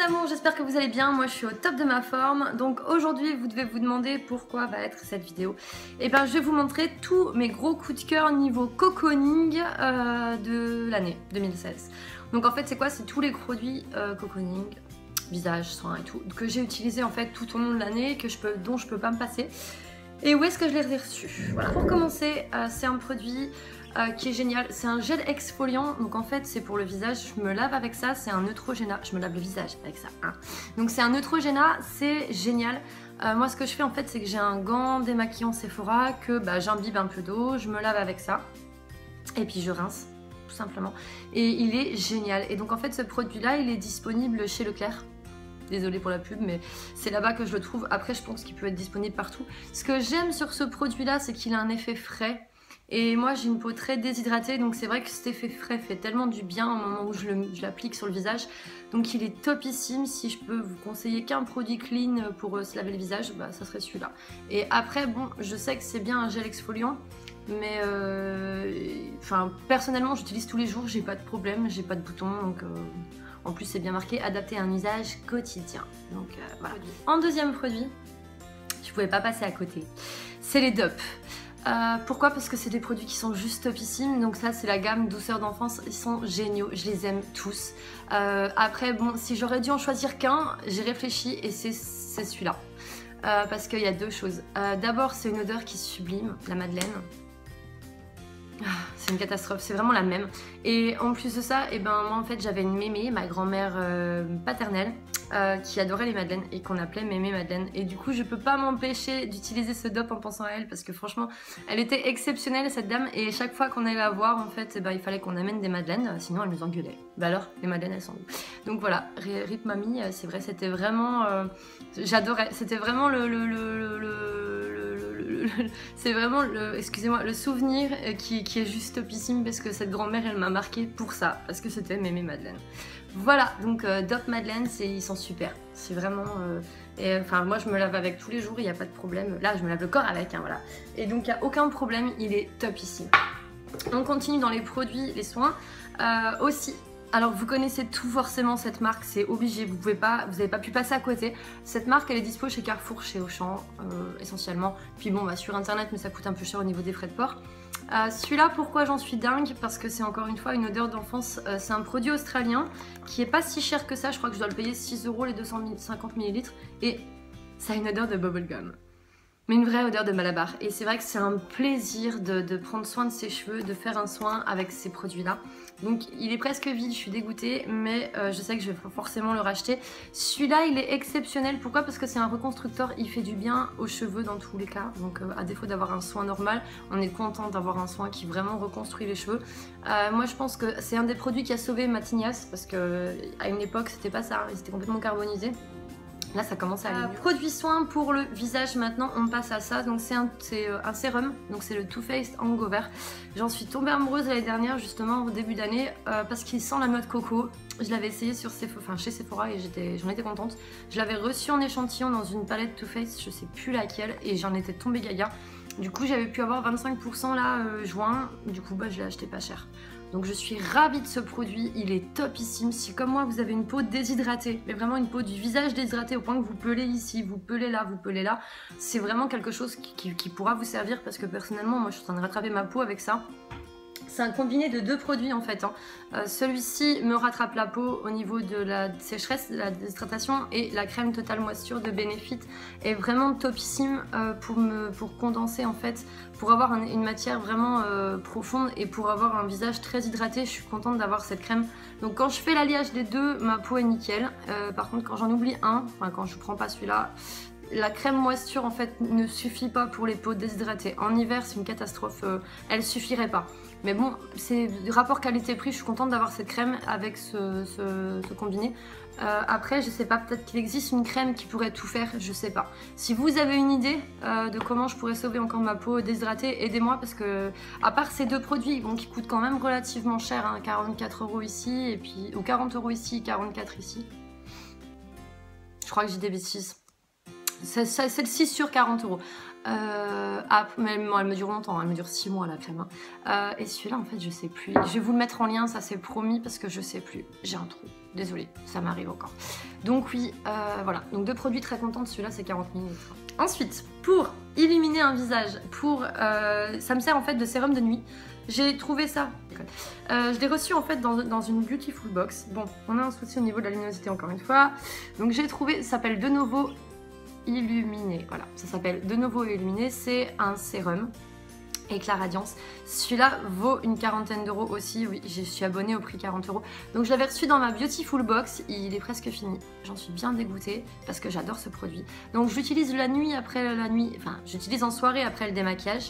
amours, j'espère que vous allez bien, moi je suis au top de ma forme. Donc aujourd'hui vous devez vous demander pourquoi va être cette vidéo. Et bien je vais vous montrer tous mes gros coups de cœur niveau cocooning de l'année 2016. Donc en fait c'est quoi? C'est tous les produits cocooning, visage, soins et tout, que j'ai utilisé en fait tout au long de l'année, dont je peux pas me passer. Et où est-ce que je l'ai reçu? Voilà. Pour commencer, c'est un produit qui est génial. C'est un gel exfoliant, donc en fait c'est pour le visage. Je me lave avec ça, c'est un Neutrogena. Je me lave le visage avec ça. Hein. Donc c'est un Neutrogena, c'est génial. Moi ce que je fais en fait c'est que j'ai un gant démaquillant Sephora que j'imbibe un peu d'eau, je me lave avec ça et puis je rince tout simplement. Et il est génial. Et donc en fait ce produit là il est disponible chez Leclerc. Désolée pour la pub, mais c'est là-bas que je le trouve. Après, je pense qu'il peut être disponible partout. Ce que j'aime sur ce produit-là, c'est qu'il a un effet frais. Et moi, j'ai une peau très déshydratée, donc c'est vrai que cet effet frais fait tellement du bien au moment où je l'applique sur le visage. Donc il est topissime. Si je peux vous conseiller qu'un produit clean pour se laver le visage, ça serait celui-là. Et après, bon, je sais que c'est bien un gel exfoliant. Mais personnellement, j'utilise tous les jours, j'ai pas de problème, j'ai pas de boutons, donc... En plus, c'est bien marqué, adapté à un usage quotidien. Donc voilà. En deuxième produit, je pouvais pas passer à côté, c'est les DOP. Pourquoi? Parce que c'est des produits qui sont juste topissimes. Donc ça, c'est la gamme douceur d'enfance. Ils sont géniaux, je les aime tous. Après, bon, si j'aurais dû en choisir qu'un, j'ai réfléchi et c'est celui-là. Parce qu'il y a deux choses. D'abord, c'est une odeur qui sublime, la Madeleine. C'est une catastrophe, c'est vraiment la même. Et en plus de ça, moi en fait j'avais une mémé, ma grand-mère paternelle, qui adorait les madeleines et qu'on appelait mémé Madeleine. Et du coup je peux pas m'empêcher d'utiliser ce DOP en pensant à elle parce que franchement elle était exceptionnelle cette dame. Et chaque fois qu'on allait la voir en fait il fallait qu'on amène des madeleines, sinon elle nous engueulait. Alors les madeleines elles sont où? Donc voilà, rip mamie, c'est vrai, c'était vraiment... j'adorais, c'était vraiment c'est vraiment excusez-moi, le souvenir qui est juste topissime parce que cette grand-mère elle m'a marqué pour ça, parce que c'était mémé Madeleine. Voilà, donc DOP Madeleine, ils sont super, c'est vraiment... moi je me lave avec tous les jours, il n'y a pas de problème. Là je me lave le corps avec, hein, voilà. Et donc il n'y a aucun problème, il est topissime. On continue dans les produits, les soins. Aussi, alors vous connaissez tout forcément cette marque, c'est obligé, vous n'avez pas pu passer à côté. Cette marque elle est dispo chez Carrefour, chez Auchan essentiellement. Puis bon sur internet mais ça coûte un peu cher au niveau des frais de port. Celui-là, pourquoi j'en suis dingue? Parce que c'est encore une fois une odeur d'enfance. C'est un produit australien qui est pas si cher que ça. Je crois que je dois le payer 6 € les 250 ml. Et ça a une odeur de bubblegum. Mais une vraie odeur de Malabar. Et c'est vrai que c'est un plaisir de prendre soin de ses cheveux, de faire un soin avec ces produits-là. Donc il est presque vide, je suis dégoûtée, mais je sais que je vais forcément le racheter. Celui-là, il est exceptionnel. Pourquoi? Parce que c'est un reconstructeur, il fait du bien aux cheveux dans tous les cas. Donc à défaut d'avoir un soin normal, on est content d'avoir un soin qui vraiment reconstruit les cheveux. Moi je pense que c'est un des produits qui a sauvé ma tignasse, parce qu'à une époque c'était pas ça, ils étaient complètement carbonisés. Là ça commence à aller mieux. Produit soin pour le visage maintenant, on passe à ça. Donc c'est un sérum, donc c'est le Too Faced Hangover. J'en suis tombée amoureuse l'année dernière justement au début d'année parce qu'il sent la noix de coco. Je l'avais essayé chez Sephora et j'en étais contente. Je l'avais reçu en échantillon dans une palette Too Faced, je sais plus laquelle, et j'en étais tombée gaga. Du coup j'avais pu avoir 25% là juin, du coup je l'ai acheté pas cher. Donc je suis ravie de ce produit, il est topissime. Si comme moi vous avez une peau déshydratée, mais vraiment une peau du visage déshydratée au point que vous pelez ici, vous pelez là, c'est vraiment quelque chose qui pourra vous servir parce que personnellement moi je suis en train de rattraper ma peau avec ça. C'est un combiné de deux produits en fait. Celui-ci me rattrape la peau au niveau de la sécheresse, de la déshydratation, et la crème Total Moisture de Benefit est vraiment topissime pour condenser en fait, pour avoir une matière vraiment profonde et pour avoir un visage très hydraté. Je suis contente d'avoir cette crème. Donc quand je fais l'alliage des deux, ma peau est nickel. Par contre quand j'en oublie un, quand je prends pas celui-là, la crème moisture en fait ne suffit pas pour les peaux déshydratées. En hiver c'est une catastrophe, elle suffirait pas. Mais bon, c'est du rapport qualité-prix, je suis contente d'avoir cette crème avec ce combiné. Après, je sais pas, peut-être qu'il existe une crème qui pourrait tout faire, je sais pas. Si vous avez une idée de comment je pourrais sauver encore ma peau déshydratée, aidez-moi parce que, à part ces deux produits, bon, qui coûtent quand même relativement cher, hein, 44 € ici, et puis, ou 40 € ici, 44 ici. Je crois que j'ai des bêtises. C'est le 6 sur 40 €. Mais bon, elle me dure longtemps, elle me dure 6 mois la crème. Et celui-là, en fait, je sais plus. Je vais vous le mettre en lien, ça c'est promis, parce que je sais plus. J'ai un trou. Désolée, ça m'arrive encore. Donc oui, voilà. Donc 2 produits très contente. Celui-là, c'est 40 ml. Ensuite, pour illuminer un visage, ça me sert en fait de sérum de nuit. J'ai trouvé ça. Je l'ai reçu en fait dans une Beautiful Box. Bon, on a un souci au niveau de la luminosité encore une fois. Donc j'ai trouvé, ça s'appelle De Novo Illuminé. Voilà, ça s'appelle De Novo Illuminé. C'est un sérum Éclat Radiance. Celui-là vaut une quarantaine d'euros aussi. Oui, je suis abonnée au prix 40 euros. Donc je l'avais reçu dans ma Beautiful Box. Il est presque fini. J'en suis bien dégoûtée parce que j'adore ce produit. Donc je l'utilise la nuit après la nuit. Enfin, j'utilise en soirée après le démaquillage.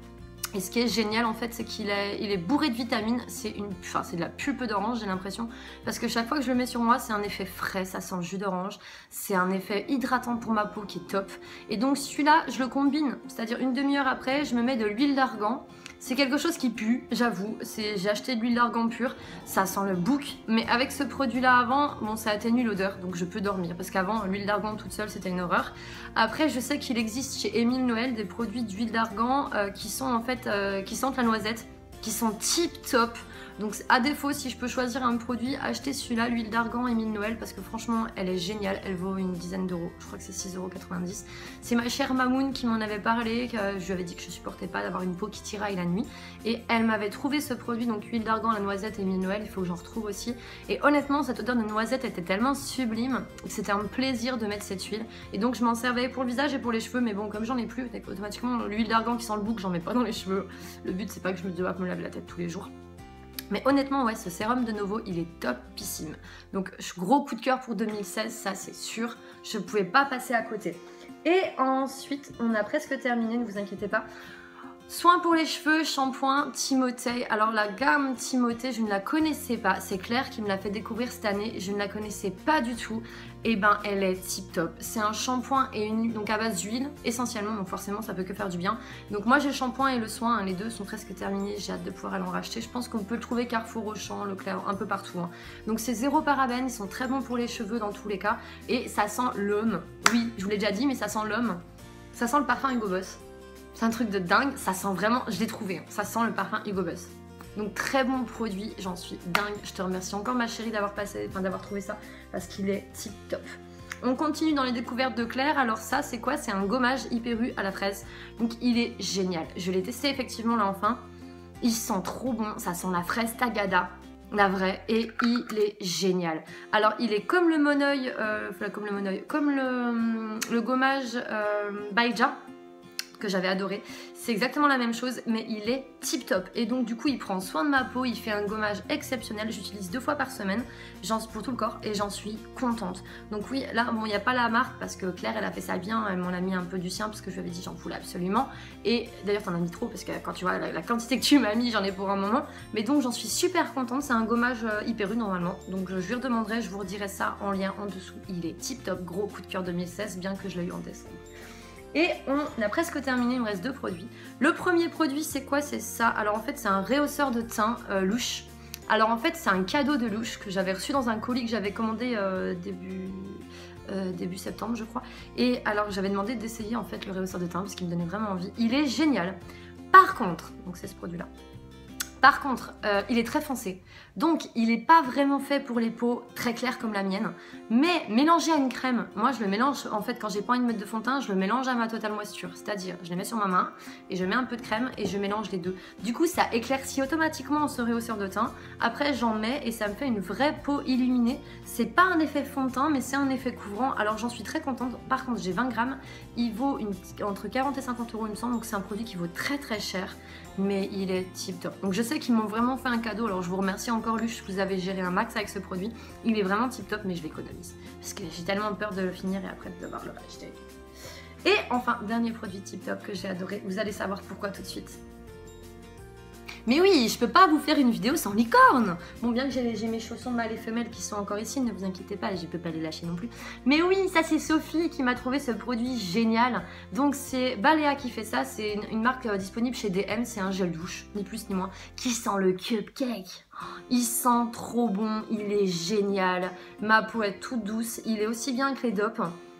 Et ce qui est génial en fait, c'est qu'il est bourré de vitamines. C'est de la pulpe d'orange, j'ai l'impression. Parce que chaque fois que je le mets sur moi, c'est un effet frais, ça sent le jus d'orange. C'est un effet hydratant pour ma peau qui est top. Et donc celui-là, je le combine. C'est-à-dire une demi-heure après, je me mets de l'huile d'argan. C'est quelque chose qui pue, j'avoue. J'ai acheté de l'huile d'argan pure, ça sent le bouc. Mais avec ce produit-là avant, bon, ça atténue l'odeur, donc je peux dormir. Parce qu'avant, l'huile d'argan toute seule, c'était une horreur. Après, je sais qu'il existe chez Émile Noël des produits d'huile d'argan qui sont en fait, qui sentent la noisette, qui sont tip top. Donc à défaut, si je peux choisir un produit, achetez celui-là, l'huile d'argan Émile Noël, parce que franchement, elle est géniale. Elle vaut une dizaine d'euros. Je crois que c'est 6,90 €. C'est ma chère Mamoun qui m'en avait parlé, que je lui avais dit que je supportais pas d'avoir une peau qui tiraille la nuit. Et elle m'avait trouvé ce produit, donc huile d'argan, la noisette Émile Noël. Il faut que j'en retrouve aussi. Et honnêtement, cette odeur de noisette était tellement sublime que c'était un plaisir de mettre cette huile. Et donc je m'en servais pour le visage et pour les cheveux, mais bon, comme j'en ai plus, automatiquement, l'huile d'argan qui sent le bouc, j'en mets pas dans les cheveux. Le but, c'est pas que je me doive me laver la tête tous les jours. Mais honnêtement, ouais, ce sérum de Novo, il est topissime. Donc, gros coup de cœur pour 2016, ça c'est sûr. Je ne pouvais pas passer à côté. Et ensuite, on a presque terminé, ne vous inquiétez pas. Soins pour les cheveux, shampoing Timothée. Alors la gamme Timothée, je ne la connaissais pas. C'est Claire qui me l'a fait découvrir cette année. Je ne la connaissais pas du tout. Et ben elle est tip top. C'est un shampoing et une donc à base d'huile essentiellement. Donc forcément ça peut que faire du bien. Donc moi j'ai le shampoing et le soin. Hein, les deux sont presque terminés. J'ai hâte de pouvoir aller en racheter. Je pense qu'on peut le trouver Carrefour, Auchan, Leclerc, un peu partout. Hein. Donc c'est zéro parabène. Ils sont très bons pour les cheveux dans tous les cas. Et ça sent l'homme. Oui, je vous l'ai déjà dit, mais ça sent l'homme. Ça sent le parfum Hugo Boss. C'est un truc de dingue, ça sent vraiment, je l'ai trouvé, hein, ça sent le parfum Hugo Boss. Donc très bon produit, j'en suis dingue. Je te remercie encore ma chérie d'avoir trouvé ça parce qu'il est tip top. On continue dans les découvertes de Claire. Alors ça c'est quoi? C'est un gommage Hyper U à la fraise. Donc il est génial. Je l'ai testé effectivement là enfin. Il sent trop bon, ça sent la fraise Tagada. La vraie, et il est génial. Alors il est comme le Moneuil, comme le gommage Baïja que j'avais adoré. C'est exactement la même chose, mais il est tip top. Et donc du coup, il prend soin de ma peau, il fait un gommage exceptionnel. J'utilise 2 fois par semaine pour tout le corps et j'en suis contente. Donc oui, là, bon, il n'y a pas la marque parce que Claire, elle a fait ça bien. Elle m'en a mis un peu du sien parce que je lui avais dit j'en voulais absolument. Et d'ailleurs, t'en as mis trop parce que quand tu vois la quantité que tu m'as mis, j'en ai pour un moment. Mais donc, j'en suis super contente. C'est un gommage Hyper U normalement. Donc je lui redemanderai, je vous redirai ça en lien en dessous. Il est tip top, gros coup de cœur 2016, bien que je l'ai eu en décembre. Et on a presque terminé, il me reste 2 produits. Le premier produit, c'est quoi? C'est ça. Alors en fait, c'est un rehausseur de teint Louche. Alors en fait, c'est un cadeau de Louche que j'avais reçu dans un colis que j'avais commandé début septembre, je crois. Et alors j'avais demandé d'essayer en fait le rehausseur de teint parce qu'il me donnait vraiment envie. Il est génial. Par contre, donc c'est ce produit-là. Par contre, il est très foncé. Donc, il n'est pas vraiment fait pour les peaux très claires comme la mienne. Mais mélangé à une crème, moi je le mélange, en fait, quand j'ai pas envie de mettre de fond de teint, je le mélange à ma Total Moisture. C'est-à-dire, je les mets sur ma main et je mets un peu de crème et je mélange les deux. Du coup, ça éclaircit automatiquement ce rehausseur de teint. Après, j'en mets et ça me fait une vraie peau illuminée. C'est pas un effet fond de teint, mais c'est un effet couvrant. Alors, j'en suis très contente. Par contre, j'ai 20 grammes. Il vaut entre 40 et 50 euros, il me semble. Donc, c'est un produit qui vaut très très cher. Mais il est tip top. Donc je sais qu'ils m'ont vraiment fait un cadeau. Alors je vous remercie encore Luche, vous avez géré un max avec ce produit. Il est vraiment tip top, mais je l'économise. Parce que j'ai tellement peur de le finir et après de devoir le racheter. Et enfin, dernier produit tip top que j'ai adoré. Vous allez savoir pourquoi tout de suite. Mais oui, je peux pas vous faire une vidéo sans licorne. Bon, bien que j'ai mes chaussons mâles et femelles qui sont encore ici, ne vous inquiétez pas, je peux pas les lâcher non plus. Mais oui, ça c'est Sophie qui m'a trouvé ce produit génial. Donc c'est Balea qui fait ça, c'est une marque disponible chez DM, c'est un gel douche, ni plus ni moins, qui sent le cupcake. Il sent trop bon, il est génial. Ma peau est toute douce, il est aussi bien que les dopes.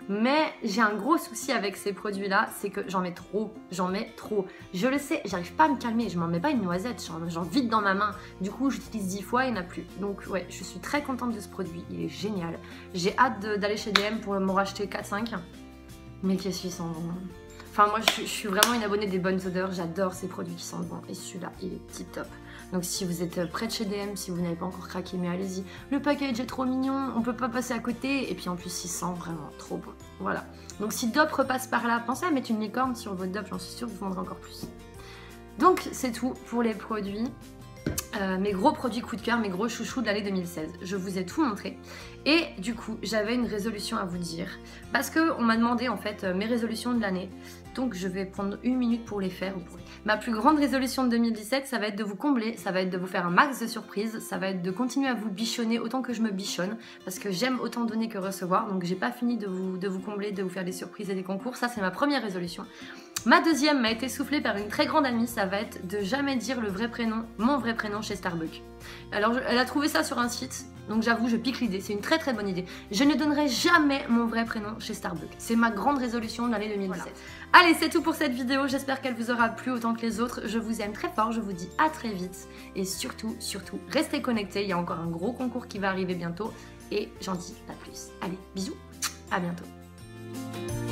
Mais j'ai un gros souci avec ces produits-là, c'est que j'en mets trop, Je le sais, j'arrive pas à me calmer, je m'en mets pas une noisette, j'en vide dans ma main. Du coup, j'utilise 10 fois, il n'y en a plus. Donc ouais, je suis très contente de ce produit, il est génial. J'ai hâte d'aller chez DM pour m'en racheter 4-5. Mais qu'est-ce qu'ils sont bons. Enfin, moi, je suis vraiment une abonnée des bonnes odeurs. J'adore ces produits qui sentent bon. Et celui-là, il est tip top. Donc, si vous êtes près de chez DM, si vous n'avez pas encore craqué, mais allez-y. Le package est trop mignon. On peut pas passer à côté. Et puis, en plus, il sent vraiment trop bon. Voilà. Donc, si Dop repasse par là, pensez à mettre une licorne sur votre Dop. J'en suis sûre que vous vendrez encore plus. Donc, c'est tout pour les produits. Mes gros produits coup de cœur, mes gros chouchous de l'année 2016. Je vous ai tout montré. Et du coup, j'avais une résolution à vous dire. Parce qu'on m'a demandé en fait mes résolutions de l'année. Donc je vais prendre 1 minute pour les faire. Ma plus grande résolution de 2017, ça va être de vous combler, ça va être de vous faire un max de surprises, ça va être de continuer à vous bichonner autant que je me bichonne. Parce que j'aime autant donner que recevoir. Donc j'ai pas fini de vous combler, de vous faire des surprises et des concours. Ça, c'est ma première résolution. Ma deuxième m'a été soufflée par une très grande amie, ça va être de jamais dire le vrai prénom, mon vrai prénom chez Starbucks. Alors elle a trouvé ça sur un site, donc j'avoue je pique l'idée, c'est une très très bonne idée. Je ne donnerai jamais mon vrai prénom chez Starbucks, c'est ma grande résolution de l'année 2017. Voilà. Allez, c'est tout pour cette vidéo, j'espère qu'elle vous aura plu autant que les autres. Je vous aime très fort, je vous dis à très vite. Et surtout, restez connectés, il y a encore un gros concours qui va arriver bientôt. Et j'en dis pas plus. Allez, bisous, à bientôt.